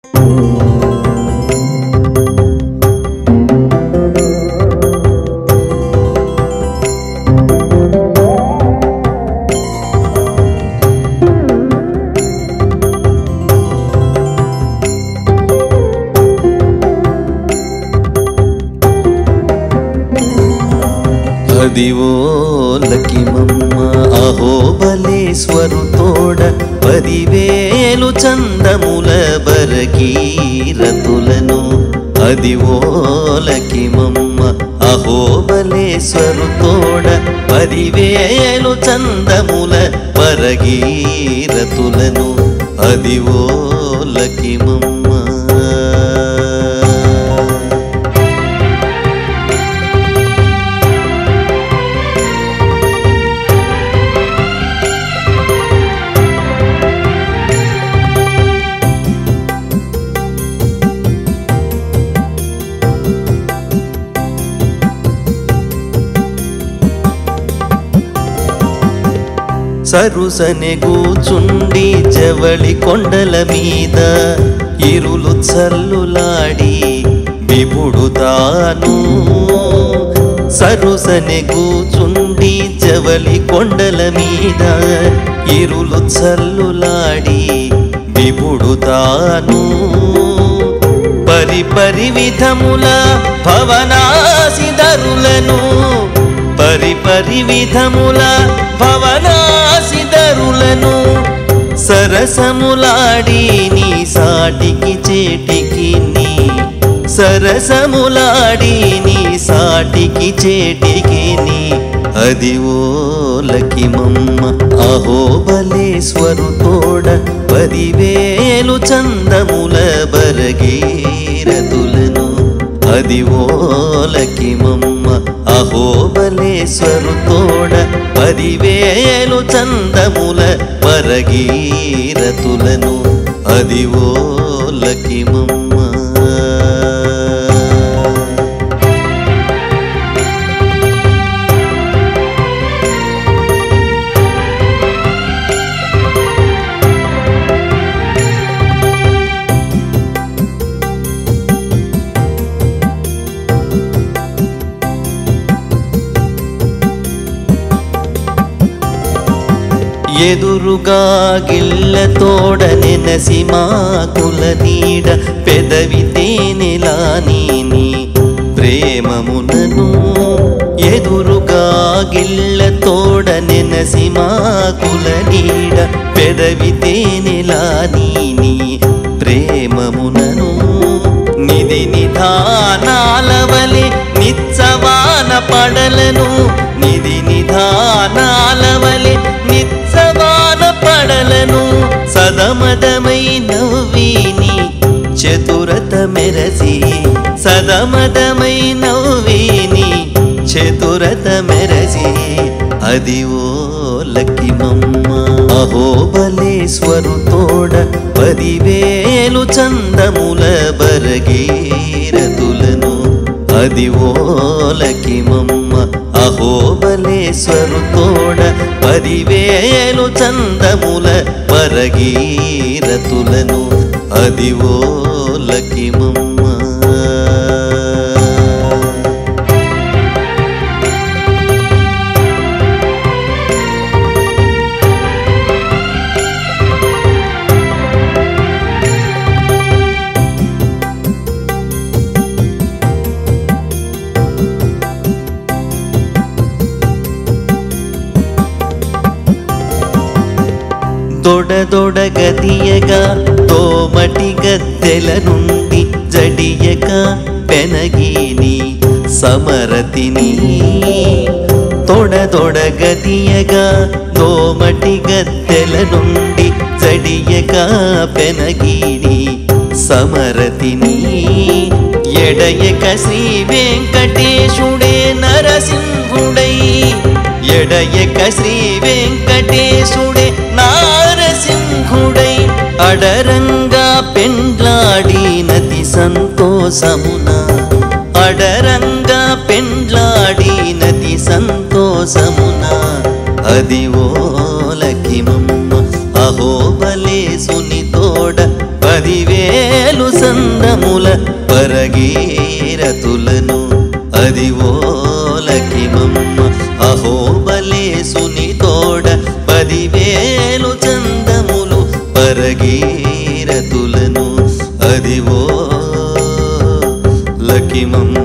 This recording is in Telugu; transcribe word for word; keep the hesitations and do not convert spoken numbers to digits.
పదివోలకి మమ్మ అహోబలేశ్వరుతోడ పదివేలు చందముల బరకీరతులను అదివోలకి మమ్మ అహోబలేశ్వరుతోడ పదివేలు చందముల బరకీరతులను అదివోలకి మమ్మ సరుసనే కూచుండి జవళి కొండల మీద ఇరులు చల్లులాడి విభుడు తాను సరుసనే కూచుండి జవళి కొండల మీద ఇరులు చల్లులాడి విభుడు తాను పరి పరి విధముల భవనాసిదరులను పరి పరి విధముల భవనాసిదరులను సరసములాడి నీ సాటికి చేటికి నీ సరసములాడి నీ సాటికి చేటికి నీ అదివోలకి మమ్మ అహోబలేశ్వరుతోడ పదివేలు చందముల బరగీరతులను అదివోలకి మమ్మ అహోబలేశ్వరుతోడ పదివేలు చందముల బరగీరతులను అదివోలకి మమ్మ ఎదురుగా గిళ్ళ తోడ నెనసి మాకుల నీడ పెదవి తేనెలా నీని ప్రేమమునను ఎదురుగా గిళ్ళ తోడ నెనసి మాకుల నీడ పెదవి తేనెలా నీని ప్రేమమునను నిధి నిధానాల వలె నిత్సవాన పడలను నిధి నిధానాల వలె నిత్సవాన పడలను సదమదమై నవ్విని చతురత మెరసి సదమదమై నవ్విని చతురత మెరసి అదివోలకి మమ్మ అహోబలేశ్వరుతోడ పదివేలు చందముల బరగీరతులను అదివోలకి మమ్మ అహోబలేశ్వరుతోడ పదివేలు చందముల బరగీరతులను అదివోలకి మమ్మ దొడ దొడ గదియగా తోమటి గద్దెల నుండి జడియక పెనగిని సమరతిని తొడ దొడ గదియగా తోమటి గద్దెల నుండి జడియక పెనగిని సమరతిని ఎడయక శ్రీ వెంకటేశుడే నరసింహుడై ఎడయక శ్రీ వెంకటేశుడే నారసింహుడై అడరంగా పెండ్లాడినది సంతోషమున అడరంగా పెండ్లాడినది సంతోషమున అదివోలకి మమ్మ అహోబలేశుని తోడ పదివేలు సందముల పరగీరతులను అదివోలకిమమ్మ అహోబలేసుని తోడ పదివేలు చందములు పరగీరతులను అదివో లకిమమ్మ